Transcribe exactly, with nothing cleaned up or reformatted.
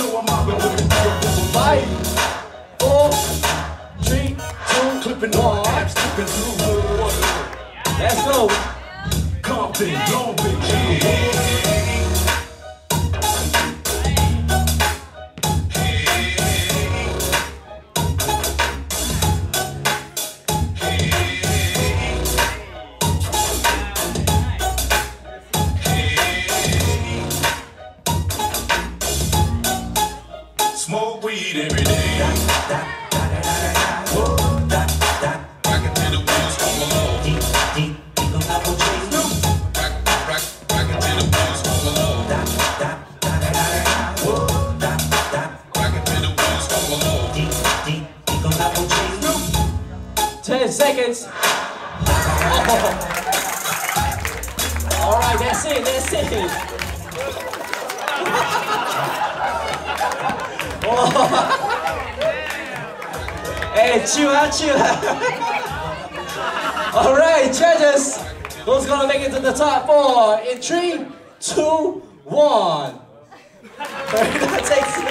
I'm mobbing with the deal. Five, four, three, two, clipping on, clipping through. Let's go. Compton, Long Beach. Smoke weed every day. Rockin' to the wheels come along. Deep, deep, deep on apple trees. Rock, rock, rockin' to the wheels come along. Rockin' to the wheels come along. Deep, deep, deep on apple trees. Ten seconds. Oh. All right, that's it. That's it. Hey, Chua, Chua. All right, judges. Who's gonna make it to the top four in three, two, one? Carina takes it.